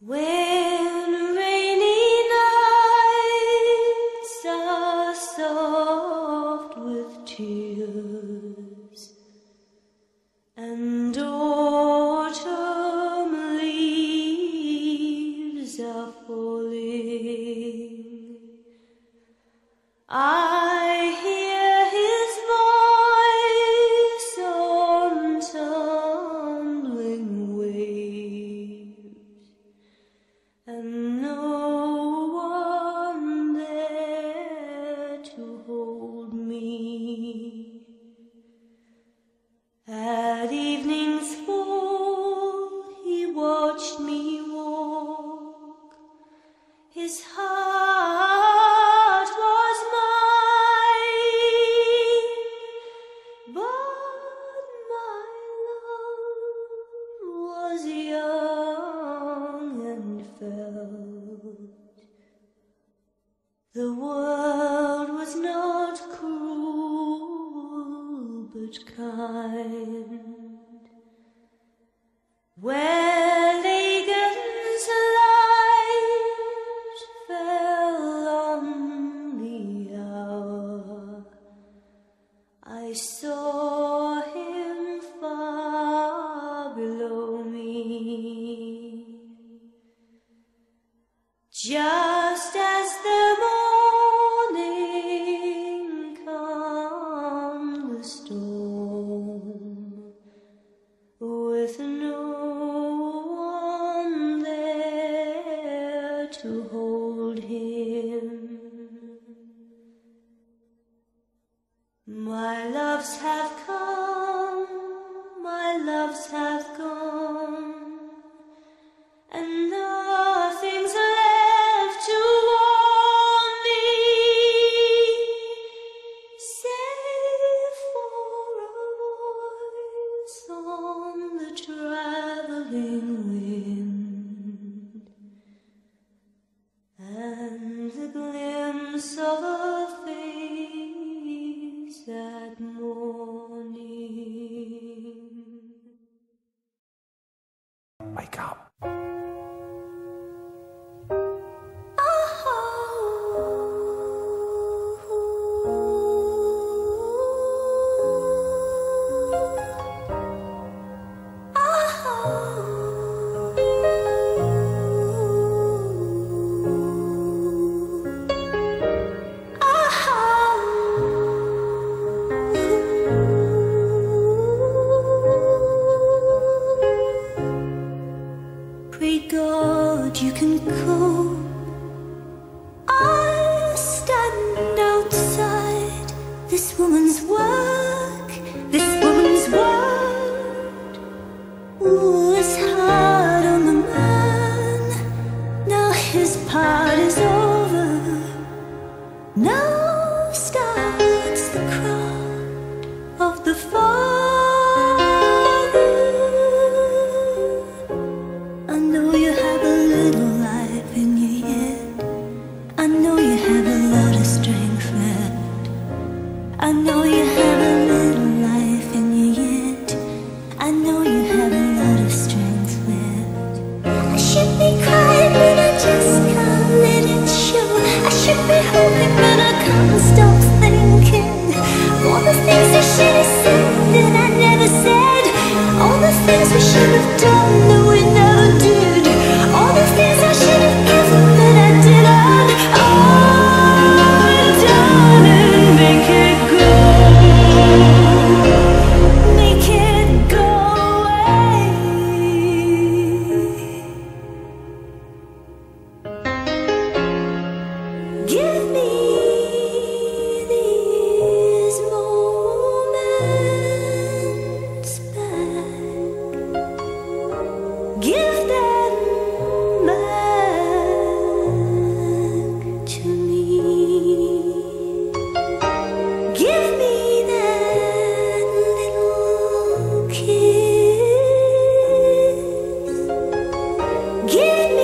When rainy nights are soft with tears and autumn leaves are falling, I hear his voice on tumbling waves, and no one there to hold me. At evening's fall he watched me walk. His heart was mine, but my love was young and felt. The world was not cruel but kind. Where Lagan's light fell on the hour, I saw him far below me. Just as the morning calmed the storm, with no one there to hold him. My loves have come, my loves have gone, and nothing's left to warm me, save for a voice on the traveling wind, and the glimpse of a face at morning. Wake up. Pray God you can go. I stand outside this woman's work, this woman's word. Was hard on the man, now his part is over. Now starts the crowd of the father. I know you have a little life in you yet. I know you have a lot of strength left. I know you have a little life in you yet. I know you have a lot of strength left. I should be crying, but I just can't let it show. I should be hoping, but I can't stop thinking. All the things I should have said that I never said. All the things we should have done that we never did. All the things I should have given that I didn't. Oh, darling, make it go. Make it go away. Give me these moments back. Give them back to me. Give me that little kiss. Give me